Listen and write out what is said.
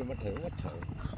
มาถึงวัดเถิง